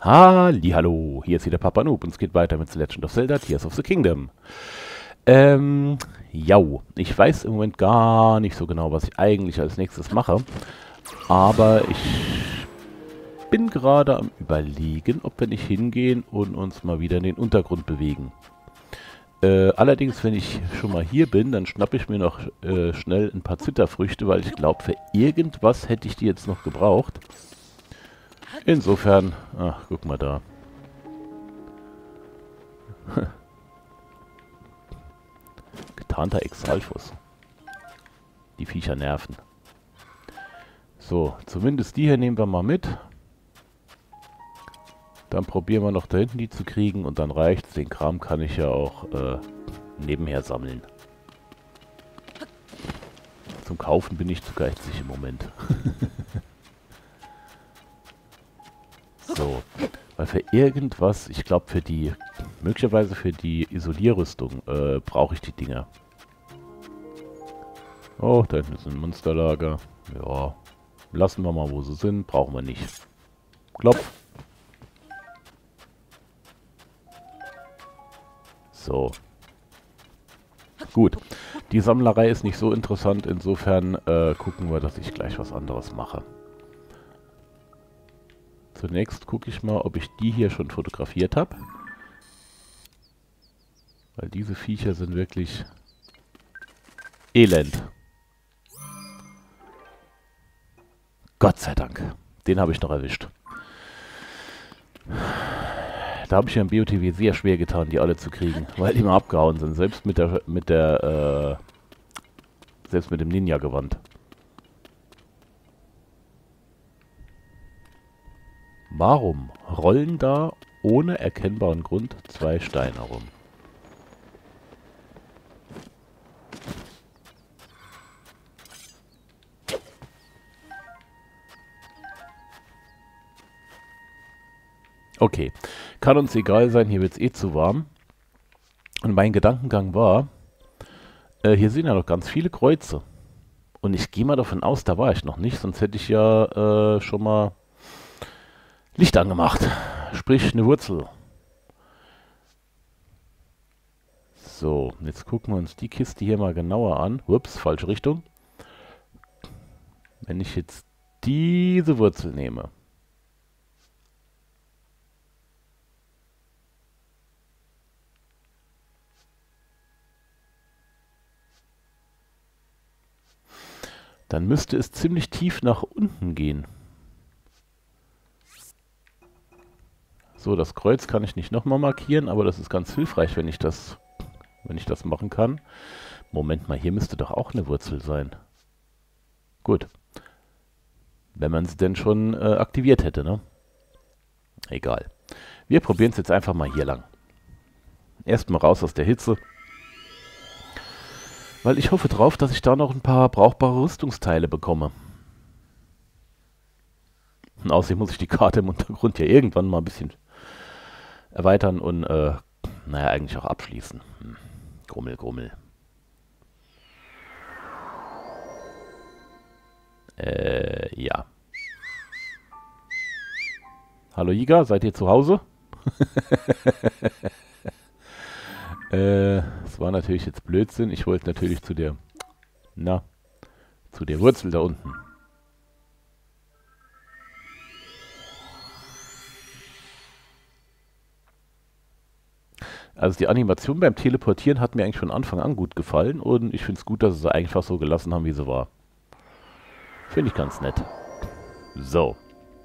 Hallihallo, hier ist wieder Papa Noob und es geht weiter mit The Legend of Zelda Tears of the Kingdom. Jau, ich weiß im Moment gar nicht so genau, was ich eigentlich als nächstes mache, aber ich bin gerade am Überlegen, ob wir nicht hingehen und uns mal wieder in den Untergrund bewegen. Allerdings, wenn ich schon mal hier bin, dann schnappe ich mir noch schnell ein paar Zitterfrüchte, weil ich glaube, für irgendwas hätte ich die jetzt noch gebraucht. Insofern, ach, guck mal da. Getarnter Exalfus. Die Viecher nerven. So, zumindest die hier nehmen wir mal mit. Dann probieren wir noch da hinten die zu kriegen und dann reicht's. Den Kram kann ich ja auch nebenher sammeln. Zum Kaufen bin ich zu geizig im Moment. So, weil für irgendwas, ich glaube für die, möglicherweise für die Isolierrüstung brauche ich die Dinger. Oh, da hinten ist ein Monsterlager. Ja, lassen wir mal, wo sie sind. Brauchen wir nicht. Klopf. So. Gut. Die Sammlerei ist nicht so interessant. Insofern gucken wir, dass ich gleich was anderes mache. Zunächst gucke ich mal, ob ich die hier schon fotografiert habe. Weil diese Viecher sind wirklich elend. Gott sei Dank. Den habe ich noch erwischt. Da habe ich ja im BOTW sehr schwer getan, die alle zu kriegen, weil die immer abgehauen sind. Selbst mit dem Ninja-Gewand. Warum rollen da ohne erkennbaren Grund zwei Steine rum? Okay, kann uns egal sein, hier wird es eh zu warm. Und mein Gedankengang war, hier sind ja noch ganz viele Kreuze. Und ich gehe mal davon aus, da war ich noch nicht, sonst hätte ich ja schon mal Licht angemacht. Sprich, eine Wurzel. So, jetzt gucken wir uns die Kiste hier mal genauer an. Ups, falsche Richtung. Wenn ich jetzt diese Wurzel nehme. Dann müsste es ziemlich tief nach unten gehen. So, das Kreuz kann ich nicht nochmal markieren, aber das ist ganz hilfreich, wenn ich das machen kann. Moment mal, hier müsste doch auch eine Wurzel sein. Gut. Wenn man sie denn schon aktiviert hätte, ne? Egal. Wir probieren es jetzt einfach mal hier lang. Erstmal raus aus der Hitze. Weil ich hoffe drauf, dass ich da noch ein paar brauchbare Rüstungsteile bekomme. Und außerdem muss ich die Karte im Untergrund ja irgendwann mal ein bisschen erweitern und, naja, eigentlich auch abschließen. Grummel, Grummel. Ja. Hallo Iga, seid ihr zu Hause? Das war natürlich jetzt Blödsinn. Ich wollte natürlich zu der Wurzel da unten. Also die Animation beim Teleportieren hat mir eigentlich von Anfang an gut gefallen und ich finde es gut, dass sie es einfach so gelassen haben, wie sie war. Finde ich ganz nett. So.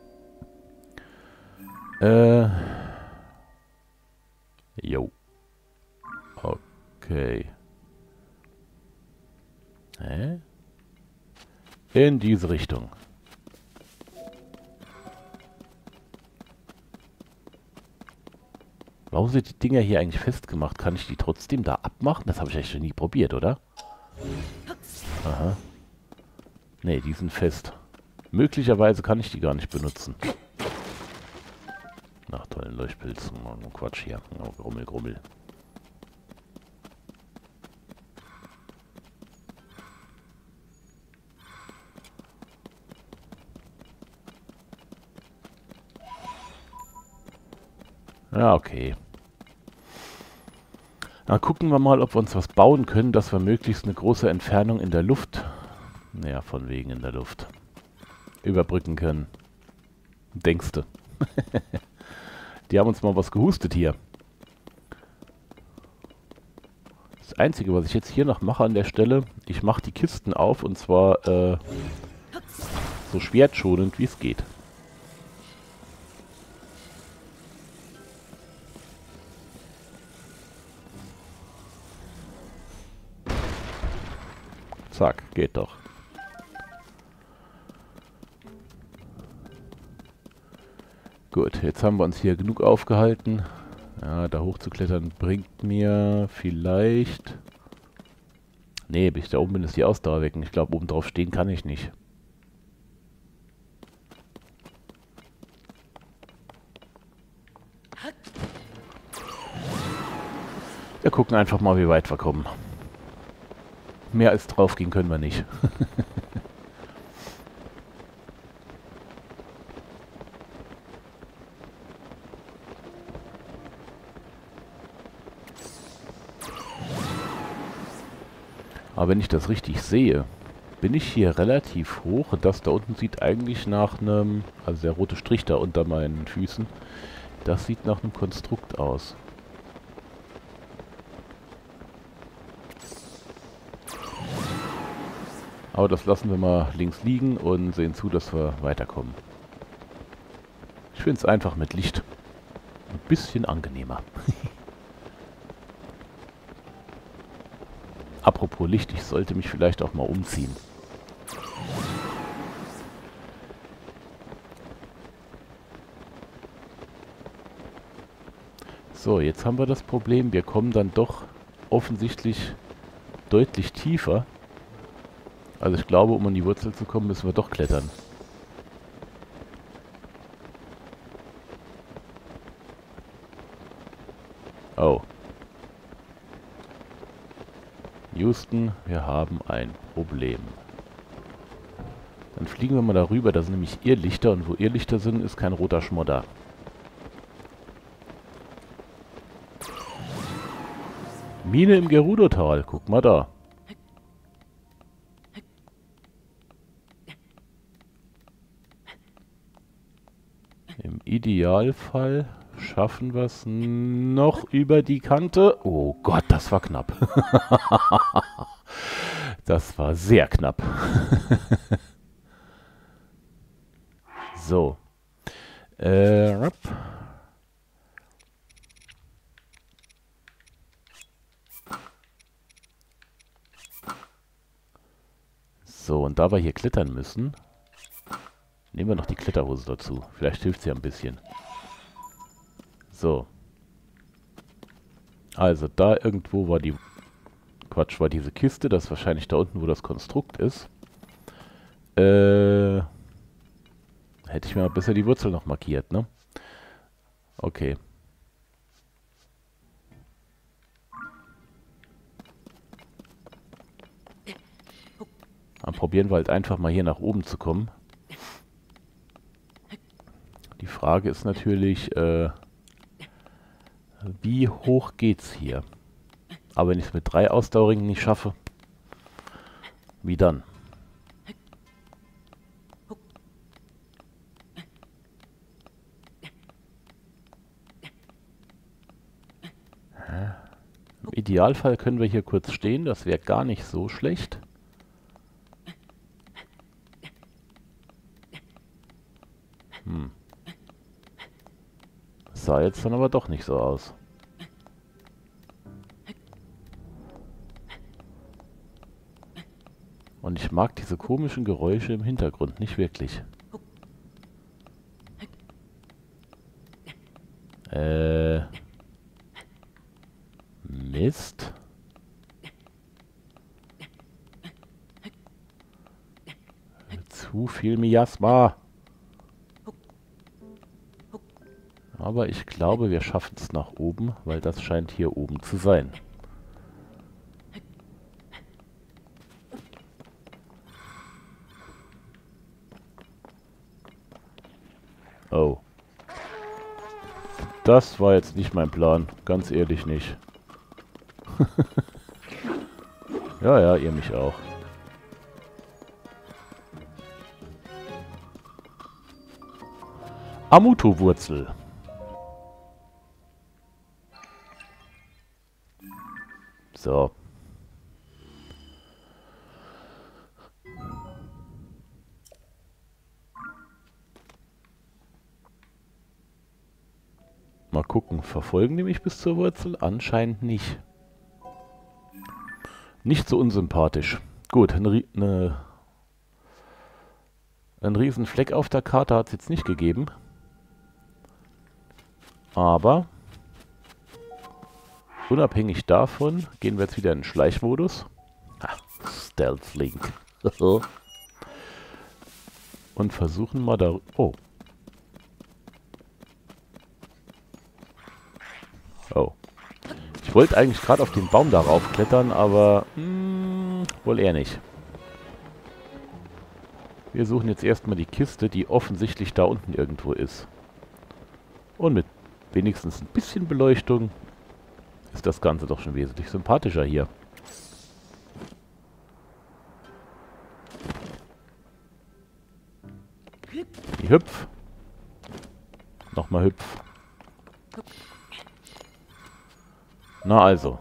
Jo. Okay. Hä? In diese Richtung. Warum sind die Dinger hier eigentlich festgemacht? Kann ich die trotzdem da abmachen? Das habe ich eigentlich schon nie probiert, oder? Aha. Ne, die sind fest. Möglicherweise kann ich die gar nicht benutzen. Ach, tollen Leuchtpilz. Oh, Quatsch hier. Oh, Grummel, Grummel. Ja, okay. Dann gucken wir mal, ob wir uns was bauen können, dass wir möglichst eine große Entfernung in der Luft, naja, von wegen in der Luft, überbrücken können. Denkste. Die haben uns mal was gehustet hier. Das Einzige, was ich jetzt hier noch mache an der Stelle, ich mache die Kisten auf und zwar so schwertschonend wie es geht. Zack, geht doch. Gut, jetzt haben wir uns hier genug aufgehalten. Ja, da hochzuklettern bringt mir vielleicht... Nee, bis ich da oben bin, ist die Ausdauer weg. Und ich glaube, oben drauf stehen kann ich nicht. Wir gucken einfach mal, wie weit wir kommen. Mehr als drauf gehen können wir nicht. Aber wenn ich das richtig sehe, bin ich hier relativ hoch. Und das da unten sieht eigentlich nach einem... Also der rote Strich da unter meinen Füßen, das sieht nach einem Konstrukt aus. Aber das lassen wir mal links liegen und sehen zu, dass wir weiterkommen. Ich finde es einfach mit Licht ein bisschen angenehmer. Apropos Licht, ich sollte mich vielleicht auch mal umziehen. So, jetzt haben wir das Problem, wir kommen dann doch offensichtlich deutlich tiefer. Also ich glaube, um an die Wurzel zu kommen, müssen wir doch klettern. Oh. Houston, wir haben ein Problem. Dann fliegen wir mal darüber, da sind nämlich Irrlichter und wo Irrlichter sind, ist kein roter Schmodder. Mine im Gerudo-Tal, guck mal da. Im Idealfall schaffen wir es noch über die Kante. Oh Gott, das war knapp. Das war sehr knapp. So. So, und da wir hier klettern müssen, nehmen wir noch die Kletterhose dazu. Vielleicht hilft sie ein bisschen. So. Also, da irgendwo war die... Quatsch, war diese Kiste. Das ist wahrscheinlich da unten, wo das Konstrukt ist. Hätte ich mir mal besser die Wurzel noch markiert, ne? Okay. Dann probieren wir halt einfach mal hier nach oben zu kommen. Die Frage ist natürlich, wie hoch geht's hier? Aber wenn ich es mit 3 Ausdauerringen nicht schaffe, wie dann? Im Idealfall können wir hier kurz stehen, das wäre gar nicht so schlecht. Sah jetzt dann aber doch nicht so aus. Und ich mag diese komischen Geräusche im Hintergrund nicht wirklich. Mist. Zu viel Miasma. Aber ich glaube, wir schaffen es nach oben, weil das scheint hier oben zu sein. Oh. Das war jetzt nicht mein Plan. Ganz ehrlich nicht. Ja, ja, ihr mich auch. Amuto-Wurzel. So. Mal gucken, verfolgen die mich bis zur Wurzel? Anscheinend nicht. Nicht so unsympathisch. Gut, einen riesen Fleck auf der Karte hat es jetzt nicht gegeben. Aber unabhängig davon gehen wir jetzt wieder in den Schleichmodus. Stealth Link. Und versuchen mal da... Oh. Oh. Ich wollte eigentlich gerade auf den Baum darauf klettern, aber wohl eher nicht. Wir suchen jetzt erstmal die Kiste, die offensichtlich da unten irgendwo ist. Und mit wenigstens ein bisschen Beleuchtung ist das Ganze doch schon wesentlich sympathischer hier. Die hüpf. Nochmal hüpf. Na also.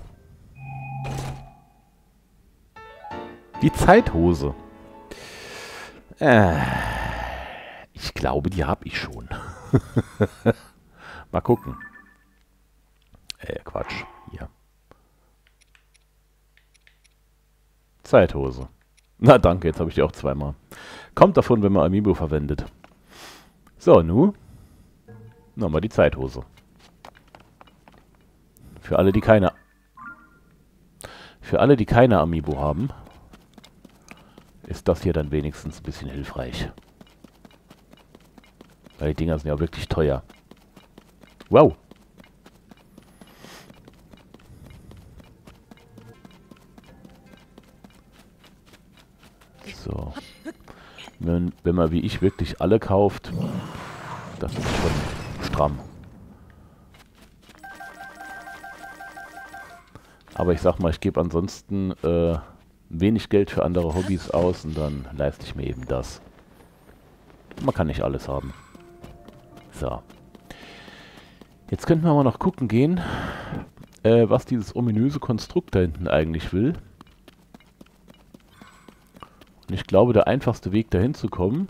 Die Zeithose. Ich glaube, die habe ich schon. Mal gucken. Quatsch. Hier. Zeithose. Na danke, jetzt habe ich die auch zweimal. Kommt davon, wenn man Amiibo verwendet. So, nu. Nochmal die Zeithose. Für alle, die keine Amiibo haben, ist das hier dann wenigstens ein bisschen hilfreich. Weil die Dinger sind ja wirklich teuer. Wow. So. Wenn man wie ich wirklich alle kauft, das ist schon stramm. Aber ich sag mal, ich gebe ansonsten wenig Geld für andere Hobbys aus und dann leiste ich mir eben das. Man kann nicht alles haben. So. Jetzt könnten wir mal noch gucken gehen, was dieses ominöse Konstrukt da hinten eigentlich will. Und ich glaube, der einfachste Weg dahin zu kommen,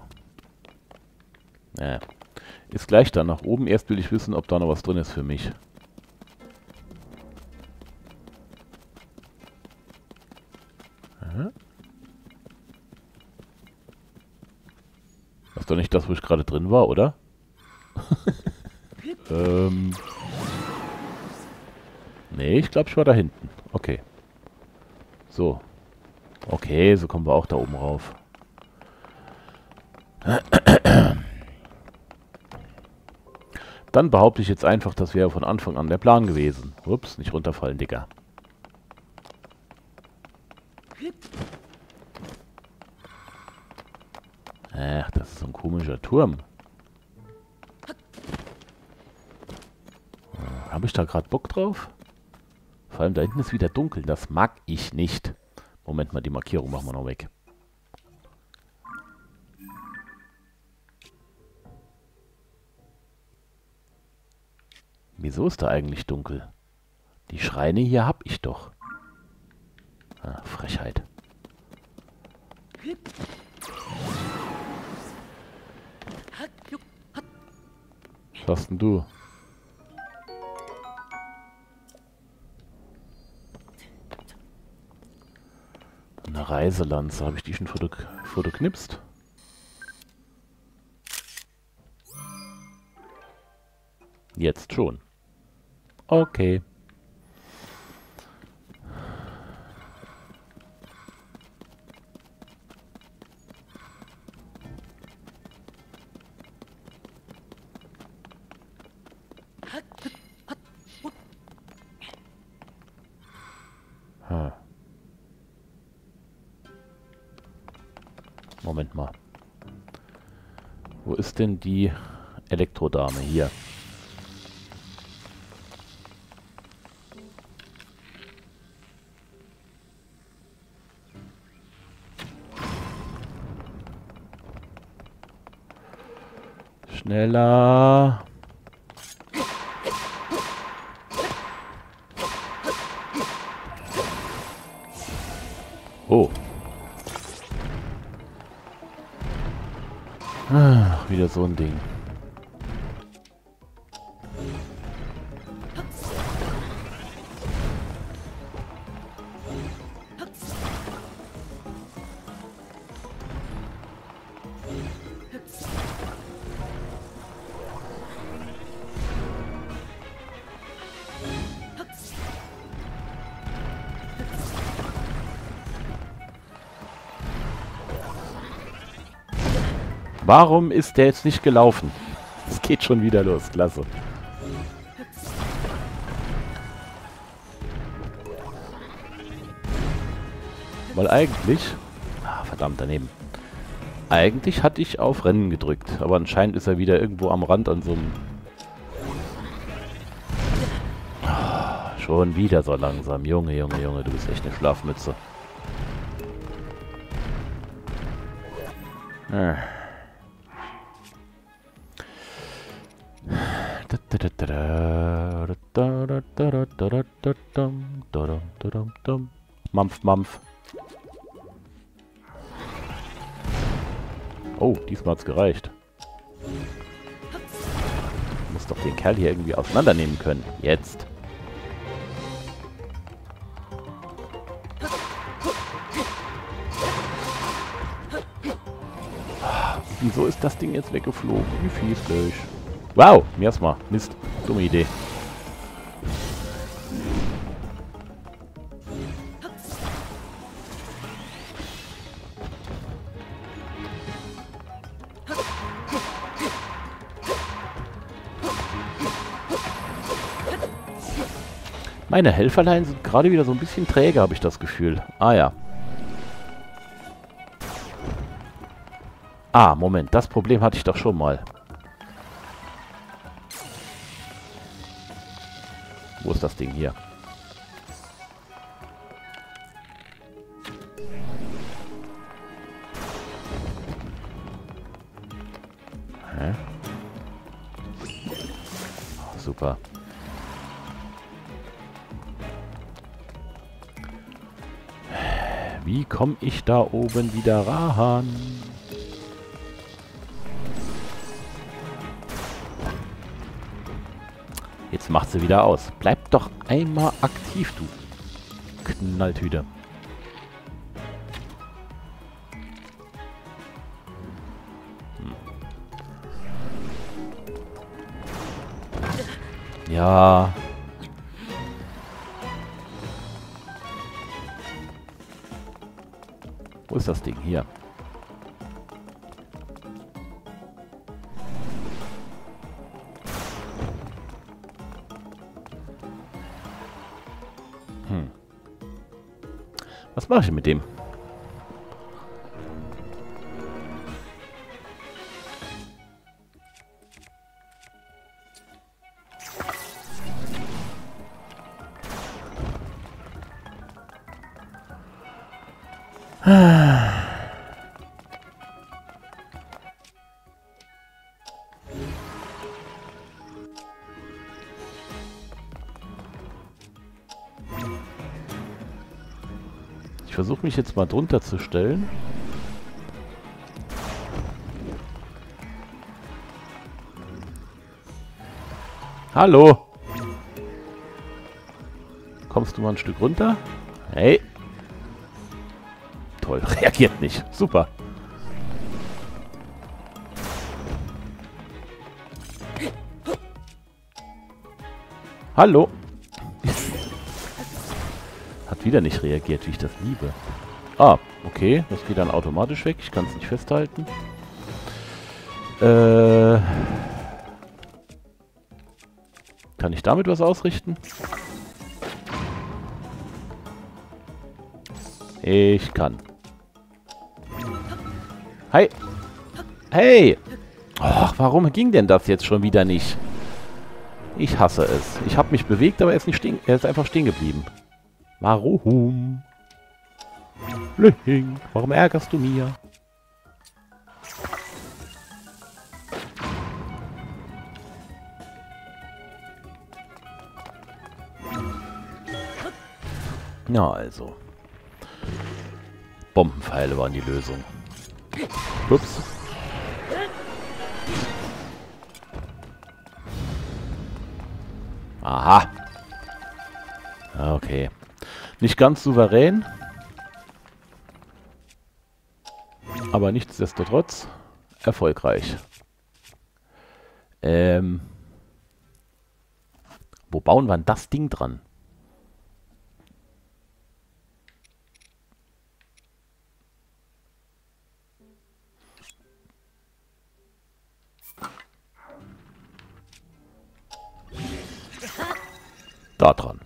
ist gleich da nach oben. Erst will ich wissen, ob da noch was drin ist für mich. Das ist doch nicht das, wo ich gerade drin war, oder? Nee, ich glaube, ich war da hinten. Okay. So. Okay, so kommen wir auch da oben rauf. Dann behaupte ich jetzt einfach, das wäre von Anfang an der Plan gewesen. Ups, nicht runterfallen, Digga. Ach, das ist so ein komischer Turm. Habe ich da gerade Bock drauf? Vor allem da hinten ist wieder dunkel. Das mag ich nicht. Moment mal, die Markierung machen wir noch weg. Wieso ist da eigentlich dunkel? Die Schreine hier hab ich doch. Ah, Frechheit. Was hast denn du? Eine Reiselanze. Habe ich die schon fotoknipst? Jetzt schon. Okay. Moment mal. Wo ist denn die Elektrodame? Hier. Schneller. Oh. Ach, wieder so ein Ding. Warum ist der jetzt nicht gelaufen? Es geht schon wieder los. Klasse. Weil eigentlich... Ah, verdammt, daneben. Eigentlich hatte ich auf Rennen gedrückt. Aber anscheinend ist er wieder irgendwo am Rand an so einem... Ah, schon wieder so langsam. Junge, Junge, Junge, du bist echt eine Schlafmütze. Ah. Mampf, Mampf. Oh, diesmal hat's gereicht. Ich muss doch den Kerl hier irgendwie auseinandernehmen können. Jetzt. Wieso ist das Ding jetzt weggeflogen? Wie fieslich. Wow, Miasma. Mist. Dumme Idee. Meine Helferlein sind gerade wieder so ein bisschen träge, habe ich das Gefühl. Ah ja. Ah, Moment. Das Problem hatte ich doch schon mal. Wo ist das Ding hier? Hä? Oh, super. Wie komme ich da oben wieder ran? Jetzt macht sie wieder aus. Bleib doch einmal aktiv, du Knalltüte. Ja. Wo ist das Ding? Hier. Was mache ich mit dem? Ich versuche mich jetzt mal drunter zu stellen. Hallo! Kommst du mal ein Stück runter? Hey! Toll, reagiert nicht. Super. Hallo! Hat wieder nicht reagiert, wie ich das liebe. Ah, okay. Das geht dann automatisch weg. Ich kann es nicht festhalten. Kann ich damit was ausrichten? Ich kann. Hi! Hey! Och, warum ging denn das jetzt schon wieder nicht? Ich hasse es. Ich habe mich bewegt, aber er ist einfach stehen geblieben. Warum? Link, warum ärgerst du mir? Ja, also. Bombenpfeile waren die Lösung. Ups. Aha. Okay. Nicht ganz souverän. Aber nichtsdestotrotz erfolgreich. Wo bauen wir denn das Ding dran? Da dran.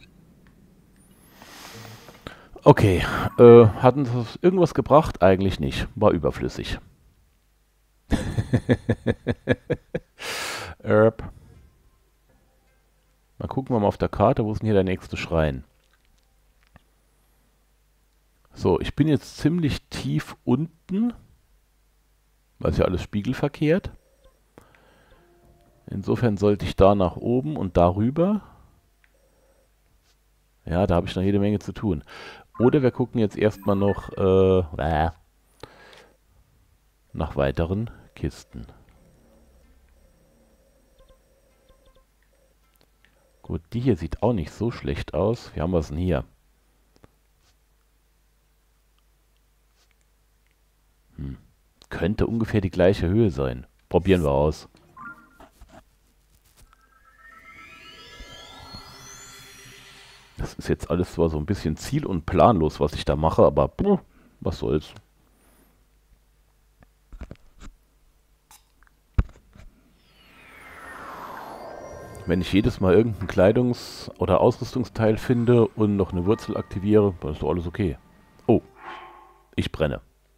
Okay. Hatten das irgendwas gebracht? Eigentlich nicht. War überflüssig. Mal gucken wir mal auf der Karte, wo ist denn hier der nächste Schrein? So, ich bin jetzt ziemlich tief unten. Weil es ja alles spiegelverkehrt. Insofern sollte ich da nach oben und darüber. Ja, da habe ich noch jede Menge zu tun. Oder wir gucken jetzt erstmal noch nach weiteren Kisten. Gut, die hier sieht auch nicht so schlecht aus. Wie haben wir es denn hier? Könnte ungefähr die gleiche Höhe sein. Probieren wir aus. Das ist jetzt alles zwar so ein bisschen ziel- und planlos, was ich da mache, aber was soll's. Wenn ich jedes Mal irgendein Kleidungs- oder Ausrüstungsteil finde und noch eine Wurzel aktiviere, dann ist doch alles okay. Oh, ich brenne.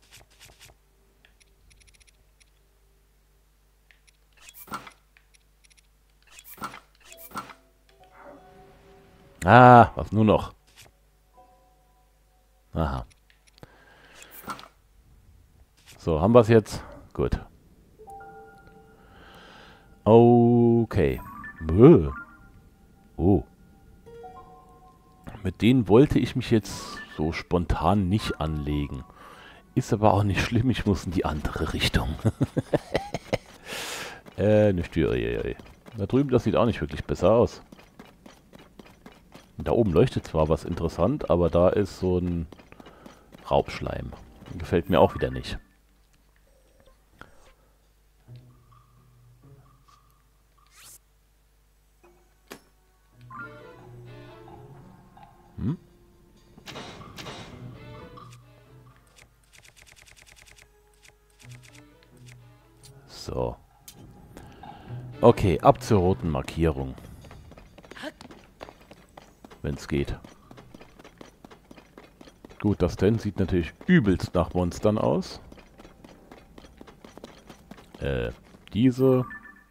Ah, was nur noch? Aha. So, haben wir es jetzt? Gut. Okay. Oh. Mit denen wollte ich mich jetzt so spontan nicht anlegen. Ist aber auch nicht schlimm, ich muss in die andere Richtung. Nicht die. Da drüben, das sieht auch nicht wirklich besser aus. Da oben leuchtet zwar was interessant, aber da ist so ein Raubschleim. Gefällt mir auch wieder nicht. Hm? So. Okay, ab zur roten Markierung. Wenn es geht. Gut, das denn sieht natürlich übelst nach Monstern aus. Diese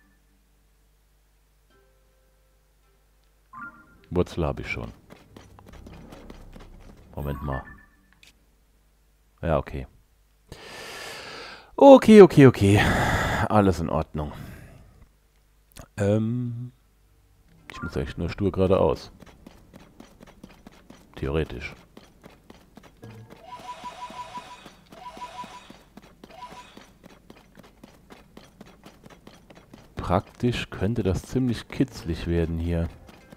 Wurzel habe ich schon. Moment mal. Ja, okay. Okay. Alles in Ordnung. Ich muss eigentlich nur stur geradeaus. Theoretisch. Praktisch könnte das ziemlich kitzlig werden hier.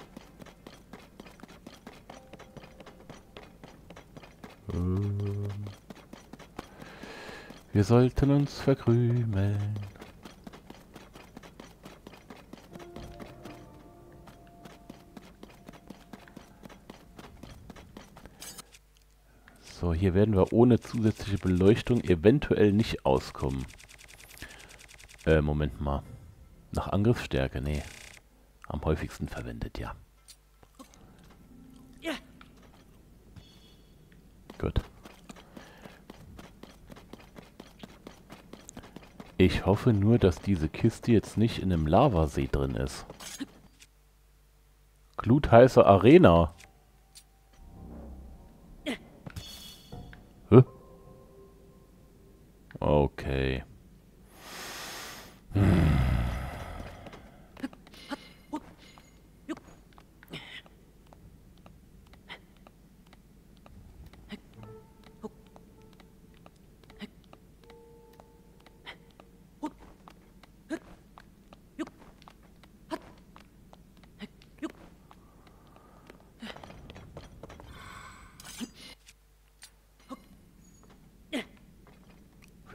Wir sollten uns verkrümeln. So, hier werden wir ohne zusätzliche Beleuchtung eventuell nicht auskommen. Moment mal. Nach Angriffsstärke, nee. Am häufigsten verwendet, ja. Gut. Ich hoffe nur, dass diese Kiste jetzt nicht in einem Lavasee drin ist. Glutheiße Arena. Hä? Okay.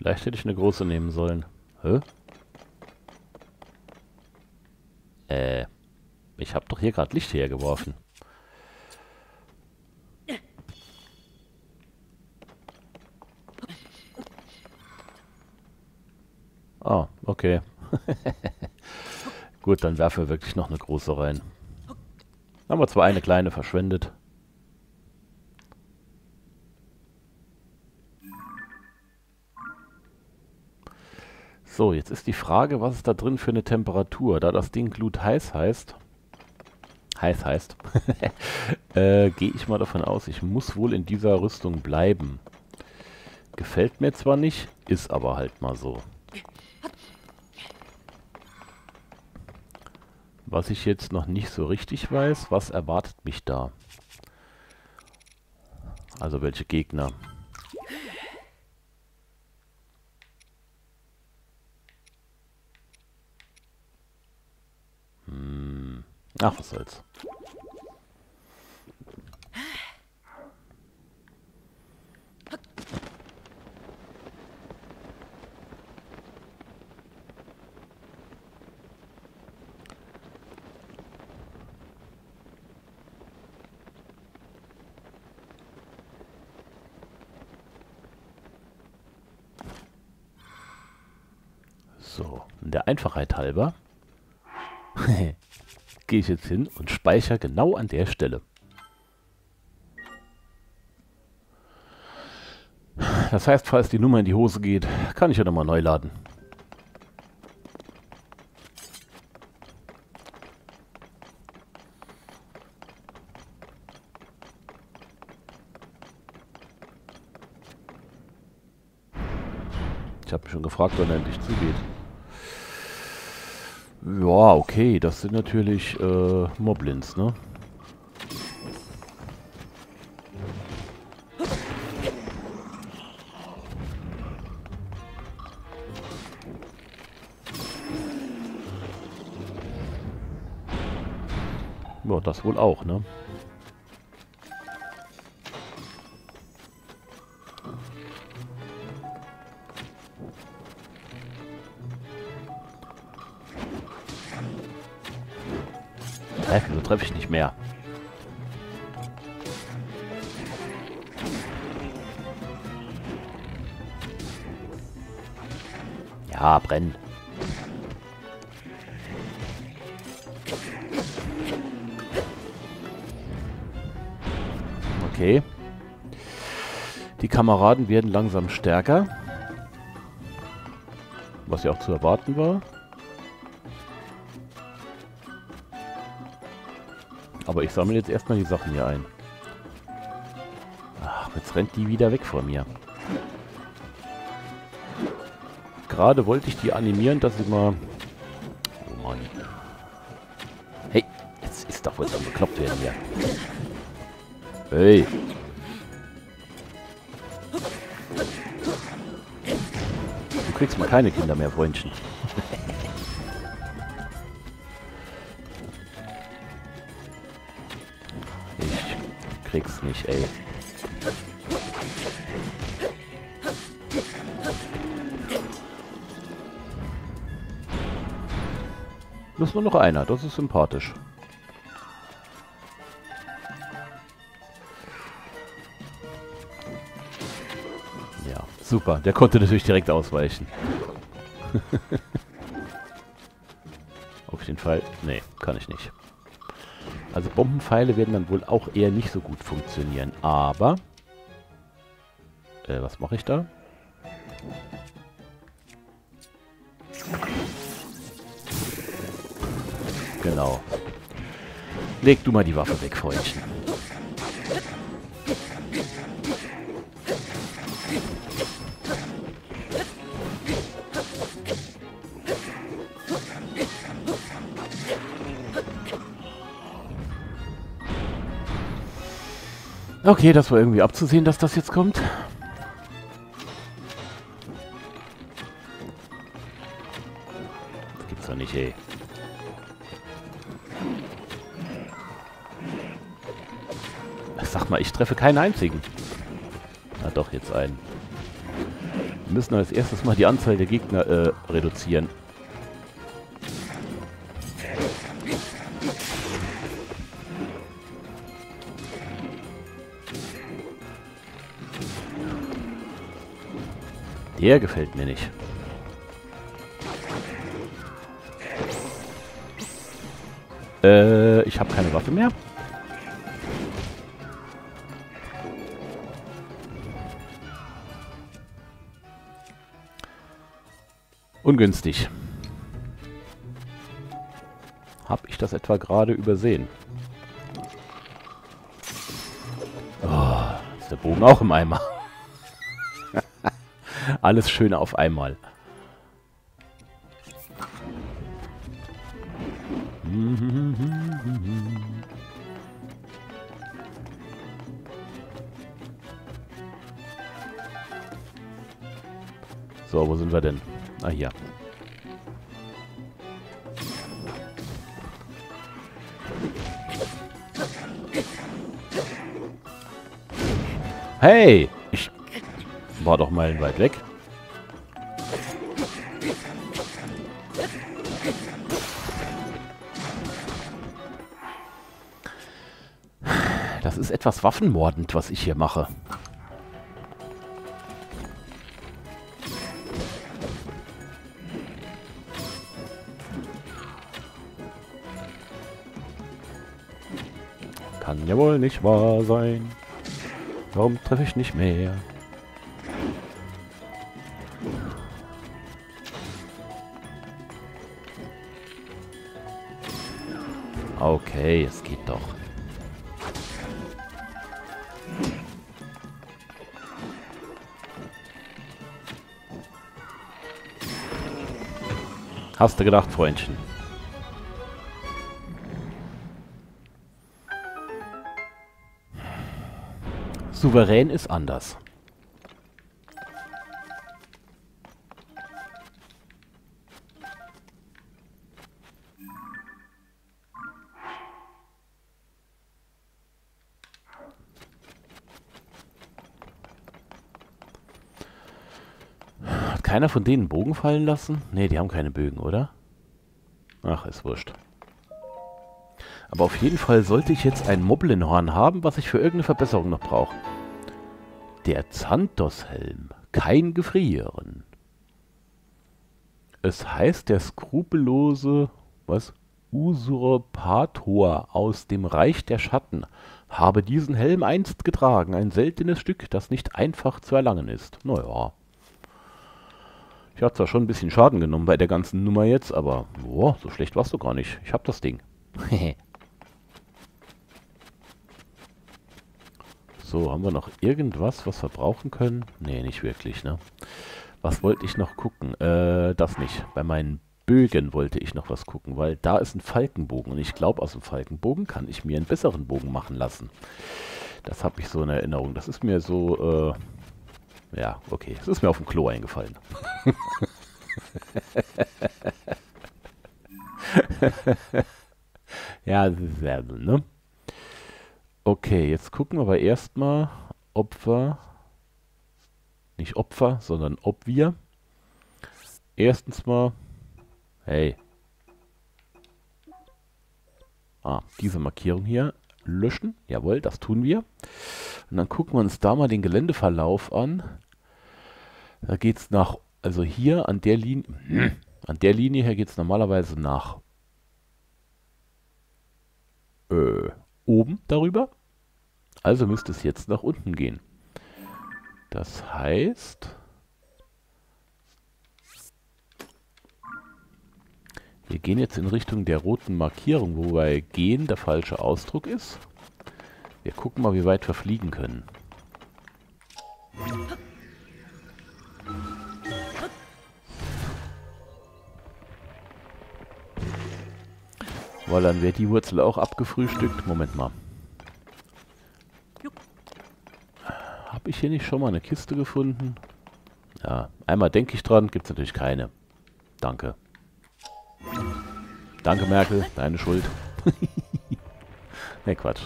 Vielleicht hätte ich eine große nehmen sollen. Hä? Ich habe doch hier gerade Licht hergeworfen. Ah, okay. Gut, dann werfen wir wirklich noch eine große rein. Haben wir zwar eine kleine verschwendet. So, jetzt ist die Frage, was ist da drin für eine Temperatur? Da das Ding glutheiß heißt, gehe ich mal davon aus, ich muss wohl in dieser Rüstung bleiben. Gefällt mir zwar nicht, ist aber halt mal so. Was ich jetzt noch nicht so richtig weiß, was erwartet mich da? Also welche Gegner? Ach, was soll's. So, der Einfachheit halber gehe ich jetzt hin und speichere genau an der Stelle. Das heißt, falls die Nummer in die Hose geht, kann ich ja nochmal neu laden. Ich habe mich schon gefragt, wann er endlich zugeht. Ja, okay, das sind natürlich Moblins, ne? Ja, das wohl auch, ne? Wieso treffe ich nicht mehr? Ja, brennen. Okay. Die Kameraden werden langsam stärker. Was ja auch zu erwarten war. Aber ich sammle jetzt erstmal die Sachen hier ein. Ach, jetzt rennt die wieder weg von mir. Gerade wollte ich die animieren, dass sie mal... Oh Mann. Hey, jetzt ist doch wohl so bekloppt werden hier. Hey. Du kriegst mal keine Kinder mehr, Freundchen. Ich krieg's nicht, ey. Das ist nur noch einer, das ist sympathisch. Ja, super. Der konnte natürlich direkt ausweichen. Auf jeden Fall. Nee, kann ich nicht. Also Bombenpfeile werden dann wohl auch eher nicht so gut funktionieren. Aber... was mache ich da? Genau. Leg du mal die Waffe weg, Freundchen. Okay, das war irgendwie abzusehen, dass das jetzt kommt. Das gibt's doch nicht, ey. Sag mal, ich treffe keinen einzigen. Na doch, jetzt einen. Wir müssen als erstes mal die Anzahl der Gegner reduzieren. Der gefällt mir nicht. Ich habe keine Waffe mehr. Ungünstig. Habe ich das etwa gerade übersehen? Oh, ist der Bogen auch im Eimer. Alles Schöne auf einmal. So, wo sind wir denn? Ah, hier. Hey! Ich war doch meilenweit weg. Das ist etwas waffenmordend, was ich hier mache. Kann ja wohl nicht wahr sein. Warum treffe ich nicht mehr? Okay, es geht doch. Hast du gedacht, Freundchen? Souverän ist anders. Hat keiner von denen einen Bogen fallen lassen? Ne, die haben keine Bögen, oder? Ach, ist wurscht. Aber auf jeden Fall sollte ich jetzt ein Moblinhorn haben, was ich für irgendeine Verbesserung noch brauche. Der Xanthos-Helm. Kein Gefrieren. Es heißt, der skrupellose, Usurpator aus dem Reich der Schatten habe diesen Helm einst getragen. Ein seltenes Stück, das nicht einfach zu erlangen ist. Naja. Ich habe zwar schon ein bisschen Schaden genommen bei der ganzen Nummer jetzt, aber boah, so schlecht warst du gar nicht. Ich habe das Ding. So, haben wir noch irgendwas, was wir brauchen können? Nee, nicht wirklich, ne? Was wollte ich noch gucken? Das nicht. Bei meinen Bögen wollte ich noch was gucken, weil da ist ein Falkenbogen. Und ich glaube, aus dem Falkenbogen kann ich mir einen besseren Bogen machen lassen. Das habe ich so in Erinnerung. Das ist mir so, ja, okay. Es ist mir auf dem Klo eingefallen. Ja, das ist sehr, ne? Okay, jetzt gucken wir aber erstmal, ob wir, nicht Opfer, sondern ob wir, erstens mal, hey, diese Markierung hier löschen, jawohl, das tun wir. Und dann gucken wir uns da mal den Geländeverlauf an. Da geht es nach, also hier an der Linie her geht es normalerweise nach oben darüber. Also müsste es jetzt nach unten gehen. Das heißt, wir gehen jetzt in Richtung der roten Markierung, wobei gehen der falsche Ausdruck ist. Wir gucken mal, wie weit wir fliegen können. Weil dann wäre die Wurzel auch abgefrühstückt. Moment mal. Habe ich hier nicht schon mal eine Kiste gefunden? Ja, einmal denke ich dran, gibt es natürlich keine. Danke. Danke, Merkel, deine Schuld. Ne, Quatsch.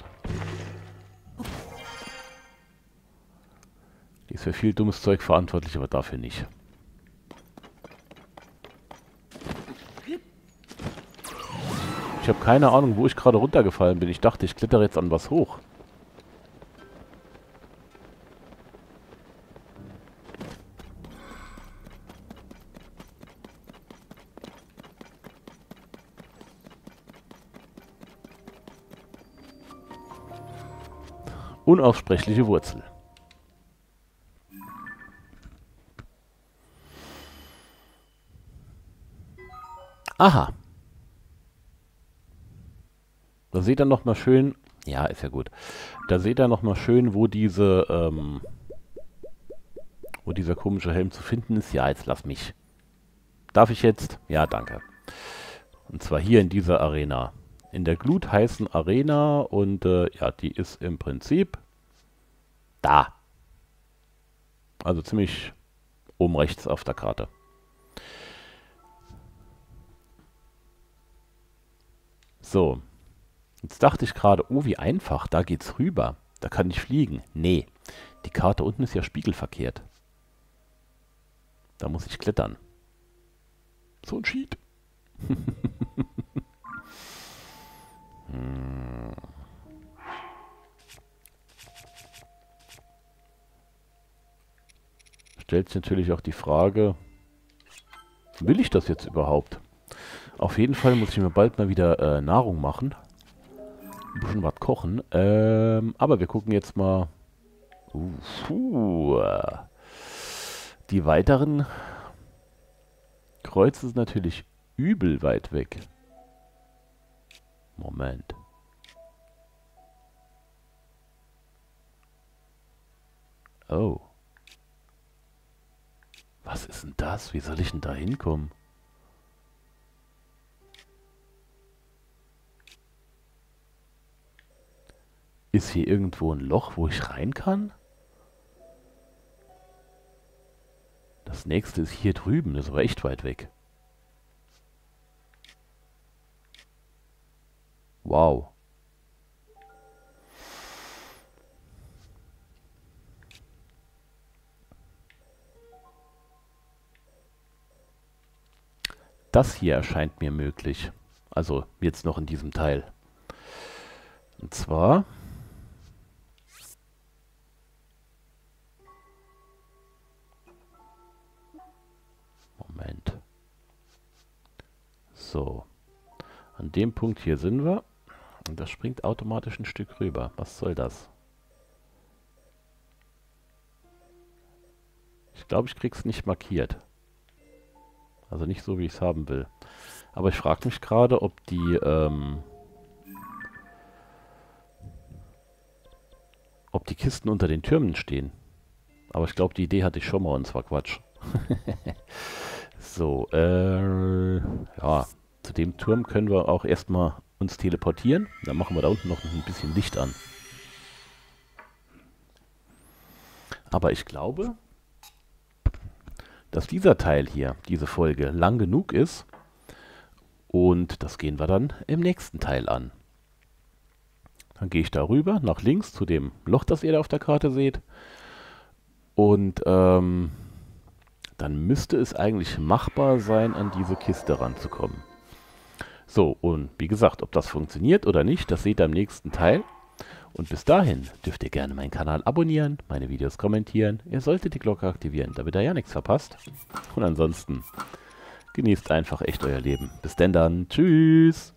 Die ist für viel dummes Zeug verantwortlich, aber dafür nicht. Ich habe keine Ahnung, wo ich gerade runtergefallen bin. Ich dachte, ich klettere jetzt an was hoch. Unaussprechliche Wurzel. Aha. Da seht ihr nochmal schön... Ja, ist ja gut. Da seht ihr nochmal schön, wo diese, wo dieser komische Helm zu finden ist. Ja, jetzt lass mich. Darf ich jetzt? Ja, danke. Und zwar hier in dieser Arena. In der glutheißen Arena und ja, die ist im Prinzip da. Also ziemlich oben rechts auf der Karte. So. Jetzt dachte ich gerade, oh, wie einfach, da geht's rüber. Da kann ich fliegen. Nee, die Karte unten ist ja spiegelverkehrt. Da muss ich klettern. So ein Cheat. Stellt sich natürlich auch die Frage, will ich das jetzt überhaupt? Auf jeden Fall muss ich mir bald mal wieder Nahrung machen. Ein bisschen was kochen. Aber wir gucken jetzt mal. Die weiteren Kreuze sind natürlich übel weit weg. Moment. Oh. Was ist denn das? Wie soll ich denn da hinkommen? Ist hier irgendwo ein Loch, wo ich rein kann? Das nächste ist hier drüben, das ist aber echt weit weg. Wow. Das hier erscheint mir möglich. Also jetzt noch in diesem Teil. Und zwar... Moment. So. An dem Punkt hier sind wir. Und das springt automatisch ein Stück rüber. Was soll das? Ich glaube, ich krieg's nicht markiert. Also nicht so, wie ich es haben will. Aber ich frage mich gerade, ob die, ob die Kisten unter den Türmen stehen. Aber ich glaube, die Idee hatte ich schon mal und zwar Quatsch. So, ja, zu dem Turm können wir auch erstmal uns teleportieren. Dann machen wir da unten noch ein bisschen Licht an. Aber ich glaube, dass dieser Teil hier, diese Folge, lang genug ist. Und das gehen wir dann im nächsten Teil an. Dann gehe ich da rüber, nach links, zu dem Loch, das ihr da auf der Karte seht. Und dann müsste es eigentlich machbar sein, an diese Kiste ranzukommen. So, und wie gesagt, ob das funktioniert oder nicht, das seht ihr im nächsten Teil. Und bis dahin dürft ihr gerne meinen Kanal abonnieren, meine Videos kommentieren. Ihr solltet die Glocke aktivieren, damit ihr ja nichts verpasst. Und ansonsten genießt einfach echt euer Leben. Bis denn dann. Tschüss.